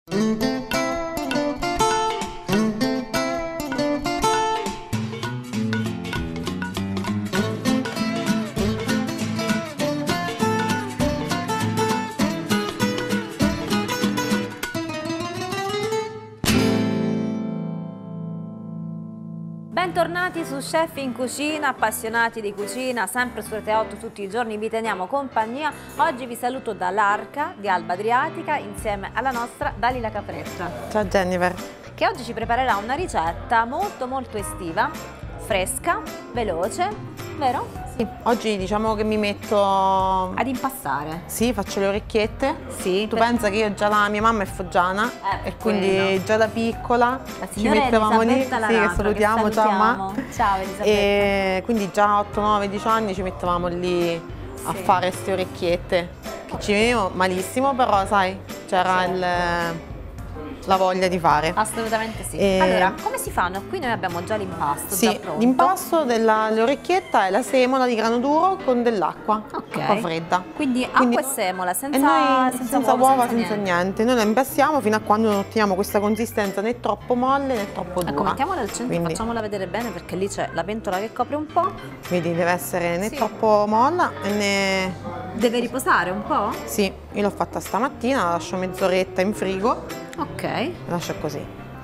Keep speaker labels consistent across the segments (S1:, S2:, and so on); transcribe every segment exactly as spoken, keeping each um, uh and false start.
S1: Bentornati su Chef in Cucina, appassionati di cucina, sempre su Rete otto tutti i giorni vi teniamo compagnia. Oggi vi saluto dall'Arca di Alba Adriatica insieme alla nostra Dalila Capretta.
S2: Ciao Jennifer.
S1: Che oggi ci preparerà una ricetta molto molto estiva, fresca, veloce, vero?
S2: Sì, oggi diciamo che mi metto
S1: ad impastare.
S2: Sì, faccio le orecchiette.
S1: Sì.
S2: Tu
S1: per...
S2: pensa che io già la mia mamma è foggiana
S1: eh,
S2: e quindi
S1: quello.
S2: già da piccola
S1: la
S2: ci mettevamo lì, sì, che salutiamo,
S1: che
S2: ciao mamma.
S1: Ciao Elisabetta.
S2: E quindi già otto nove dieci anni ci mettevamo lì a sì. fare queste orecchiette che ci venivano malissimo, però sai, c'era sì. il la voglia di fare.
S1: Assolutamente sì.
S2: E...
S1: Allora, come si fanno? Qui noi abbiamo già l'impasto.
S2: Sì, l'impasto dell'orecchietta è la semola di grano duro con dell'acqua,
S1: okay.
S2: acqua fredda.
S1: Quindi acqua
S2: Quindi,
S1: e semola, senza,
S2: e noi,
S1: senza,
S2: senza
S1: uova,
S2: uova,
S1: senza,
S2: senza niente. niente. Noi la impastiamo fino a quando non otteniamo questa consistenza né troppo molle né troppo dura.
S1: Ecco, mettiamola al centro,
S2: Quindi,
S1: facciamola vedere bene perché lì c'è la pentola che copre un po'.
S2: Vedi, deve essere né
S1: sì.
S2: troppo molla né...
S1: Deve riposare un po'?
S2: Sì, io l'ho fatta stamattina, la lascio mezz'oretta in frigo.
S1: Ok.
S2: La lascio così.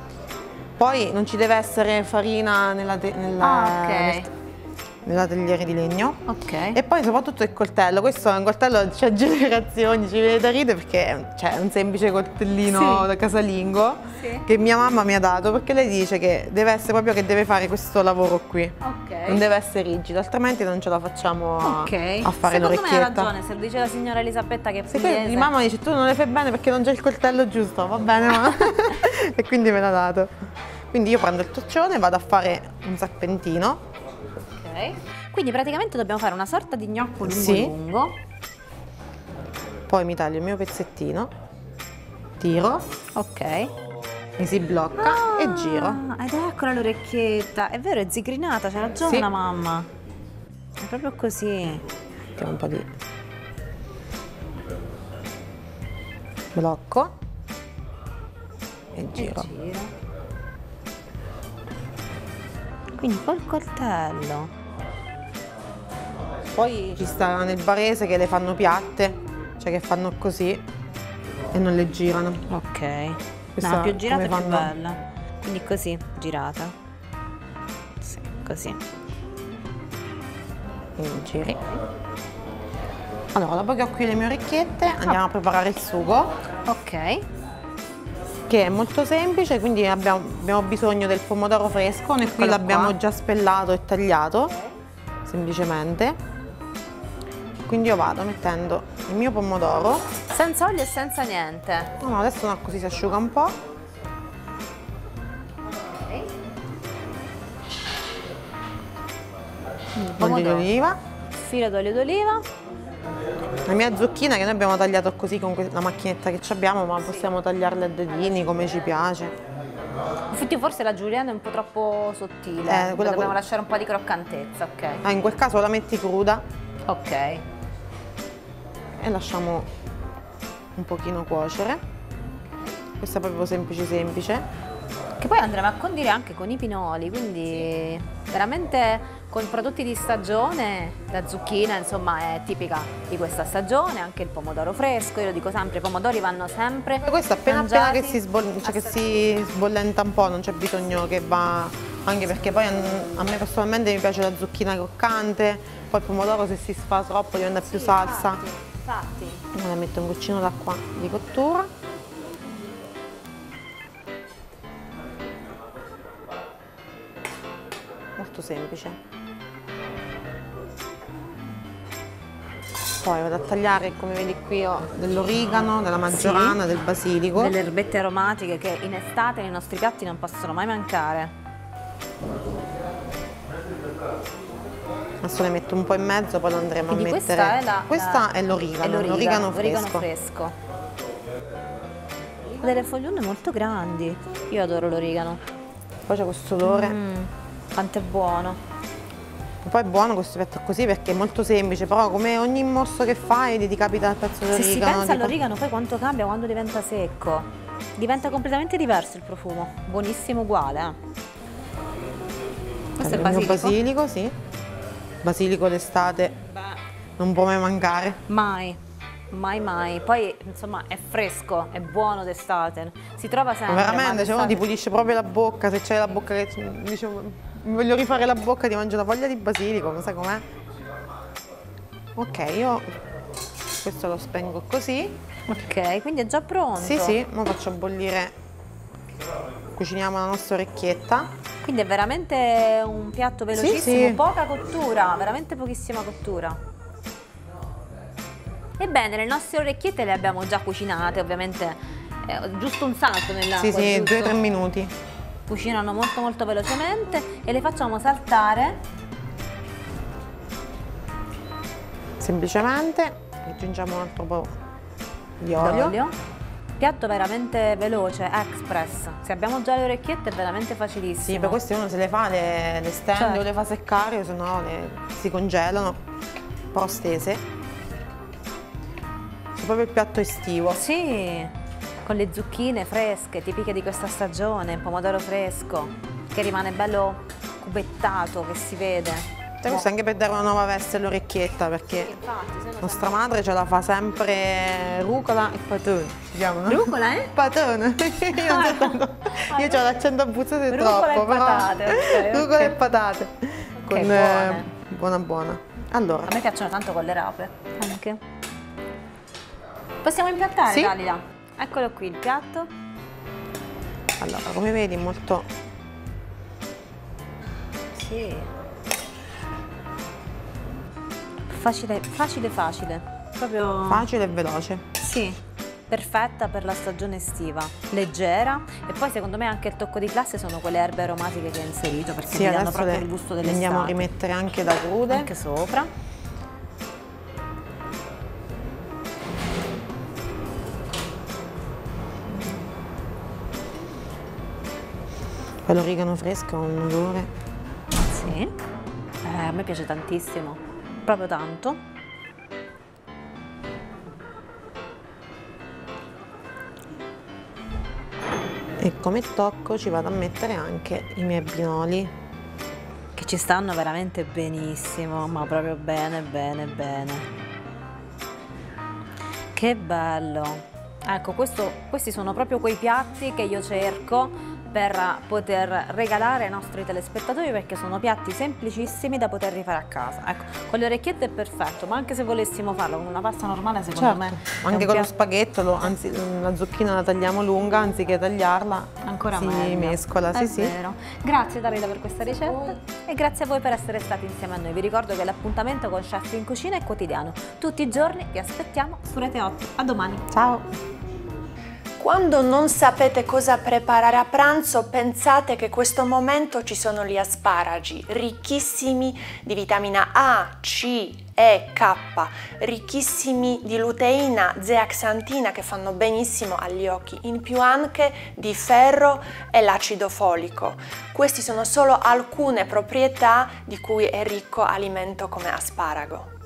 S2: Poi non ci deve essere farina nella, nella,
S1: ah, okay.
S2: nel, nella tagliere di legno.
S1: Ok.
S2: E poi soprattutto il coltello. Questo è un coltello, c'è generazioni, ci viene da ridere perché è un semplice coltellino sì. da casalingo sì. che mia mamma mi ha dato perché lei dice che deve essere proprio che deve fare questo lavoro qui.
S1: Ok.
S2: Non deve essere rigido, altrimenti non ce la facciamo a,
S1: okay.
S2: a fare l'orecchietta.
S1: Secondo me ha ragione, se lo dice la signora Elisabetta che è pugliese.
S2: Sì, mamma dice tu non le fai bene perché non c'è il coltello giusto, va bene ma... e quindi me l'ha dato. Quindi io prendo il torcione e vado a fare un serpentino.
S1: Ok. Quindi praticamente dobbiamo fare una sorta di gnocco lungo
S2: sì.
S1: lungo.
S2: Poi mi taglio il mio pezzettino, tiro.
S1: Ok.
S2: Mi si blocca ah, e giro.
S1: Ed eccola l'orecchietta. È vero, è zigrinata, c'ha ragione sì. la mamma. È proprio così.
S2: Mettiamo un po' di blocco e giro.
S1: E giro. Quindi col coltello.
S2: Poi ci sta nel barese che le fanno piatte, cioè che fanno così e non le girano.
S1: Ok.
S2: Questa
S1: no, più girata è più
S2: fanno...
S1: bella. Quindi così, girata. Sì, così.
S2: Quindi giri. Allora, dopo che ho qui le mie orecchiette, andiamo oh. a preparare il sugo.
S1: Ok.
S2: Che è molto semplice, quindi abbiamo, abbiamo bisogno del pomodoro fresco, noi qui l'abbiamo già spellato e tagliato, semplicemente. Quindi io vado mettendo il mio pomodoro.
S1: Senza olio e senza niente.
S2: No, no, adesso no, così si asciuga un po'.
S1: Ok.
S2: Olio d'oliva.
S1: Filo d'olio d'oliva.
S2: La mia zucchina che noi abbiamo tagliato così con la macchinetta che abbiamo, ma possiamo tagliarle a dadini come ci piace.
S1: Infatti forse la julienne è un po' troppo sottile, eh, dobbiamo poi... lasciare un po' di croccantezza, ok?
S2: Ah, in quel caso la metti cruda.
S1: Ok.
S2: E lasciamo un pochino cuocere. Questa è proprio semplice semplice.
S1: Che poi andremo a condire anche con i pinoli, quindi sì. veramente con prodotti di stagione, la zucchina insomma è tipica di questa stagione, anche il pomodoro fresco, io lo dico sempre, i pomodori vanno sempre
S2: e questo appena appena che si, cioè che si sbollenta un po', non c'è bisogno che va, anche perché poi a me personalmente mi piace la zucchina croccante, poi il pomodoro se si sfa troppo diventa più sì, salsa.
S1: Infatti, infatti.
S2: Ora metto un goccino d'acqua di cottura. Molto semplice. Poi vado a tagliare, come vedi qui ho dell'origano, della maggiorana, sì, del basilico.
S1: Delle erbette aromatiche che in estate nei nostri piatti non possono mai mancare.
S2: Adesso le metto un po' in mezzo, poi lo andremo
S1: Quindi
S2: a mettere.
S1: Questa è la,
S2: questa
S1: la...
S2: è l'origano, l'origano fresco.
S1: fresco. Delle foglione molto grandi. Io adoro l'origano.
S2: Poi c'è questo odore.
S1: Mm, quanto è buono.
S2: Poi è buono questo piatto così perché è molto semplice, però come ogni morso che fai ti capita il pezzo d'origano.
S1: Se si pensa all'origano poi quanto cambia quando diventa secco. diventa completamente diverso il profumo, buonissimo uguale. Eh. Questo
S2: allora,
S1: è il basilico?
S2: basilico, sì. Basilico d'estate non può mai mancare.
S1: Mai, mai mai. Poi insomma è fresco, è buono d'estate, si trova sempre.
S2: Ma veramente, cioè uno ti pulisce proprio la bocca, se c'hai la bocca che dice mi voglio rifare la bocca, ti mangio una foglia di basilico, non sai com'è? Ok, io questo lo spengo così.
S1: Ok, quindi è già pronto.
S2: Sì, sì, ora faccio bollire, cuciniamo la nostra orecchietta.
S1: Quindi è veramente un piatto velocissimo,
S2: sì, sì.
S1: Poca cottura, veramente pochissima cottura. Ebbene, le nostre orecchiette le abbiamo già cucinate, ovviamente eh, giusto un salto nell'acqua.
S2: Sì, sì, due o tre minuti.
S1: Cucinano molto molto velocemente e le facciamo saltare.
S2: Semplicemente aggiungiamo un altro po' di olio.
S1: Olio. Piatto veramente veloce, express. Se abbiamo già le orecchiette è veramente facilissimo.
S2: Sì, per questo uno se le fa, le, le stende
S1: certo.
S2: o le fa seccare, o se no le, si congelano, un po' stese. C'è proprio il piatto estivo.
S1: Sì, con le zucchine fresche, tipiche di questa stagione, il pomodoro fresco, che rimane bello cubettato, che si vede.
S2: Questo anche per dare una nuova veste all'orecchietta, perché
S1: sì, infatti,
S2: nostra madre ce la fa sempre rucola e patone, si chiamano?
S1: Rucola, eh?
S2: Patone. Io,
S1: ah,
S2: tanto, io ho l'accento abruzzese
S1: rucola
S2: troppo,
S1: e patate,
S2: però
S1: okay,
S2: rucola
S1: okay.
S2: e patate. Con,
S1: okay, buone.
S2: Eh, buona buona. Allora.
S1: A me piacciono tanto con le rape, anche. Possiamo impiattare,
S2: sì?
S1: Dalila? Eccolo qui il piatto.
S2: Allora, come vedi, molto...
S1: Sì. Facile, facile, facile. Proprio...
S2: Facile e veloce.
S1: Sì, perfetta per la stagione estiva. Leggera. E poi secondo me anche il tocco di classe sono quelle erbe aromatiche che hai inserito, perché
S2: sì,
S1: mi danno proprio
S2: le,
S1: il gusto
S2: le
S1: dell'estate.
S2: andiamo a rimettere anche da crude.
S1: Anche sopra.
S2: Poi l'origano fresco ha un odore.
S1: Sì, eh, a me piace tantissimo, proprio tanto.
S2: E come tocco ci vado a mettere anche i miei pinoli.
S1: Che ci stanno veramente benissimo, ma proprio bene, bene, bene. Che bello! Ecco, questo, questi sono proprio quei piatti che io cerco per poter regalare ai nostri telespettatori, perché sono piatti semplicissimi da poter rifare a casa. Ecco, con le orecchiette è perfetto, ma anche se volessimo farlo con una pasta normale, secondo
S2: certo.
S1: me
S2: anche con lo spaghetto, lo, anzi la zucchina la tagliamo lunga, anziché tagliarla
S1: ancora
S2: si
S1: meglio.
S2: mescola.
S1: È
S2: sì,
S1: vero.
S2: Sì.
S1: Grazie Dalila per questa ricetta e grazie a voi per essere stati insieme a noi. Vi ricordo che l'appuntamento con Chef in Cucina è quotidiano. Tutti i giorni vi aspettiamo su Rete otto. A domani.
S2: Ciao!
S3: Quando non sapete cosa preparare a pranzo, pensate che in questo momento ci sono gli asparagi, ricchissimi di vitamina A, C, E, K, ricchissimi di luteina, zeaxantina, che fanno benissimo agli occhi, in più anche di ferro e l'acido folico. Queste sono solo alcune proprietà di cui è ricco alimento come asparago.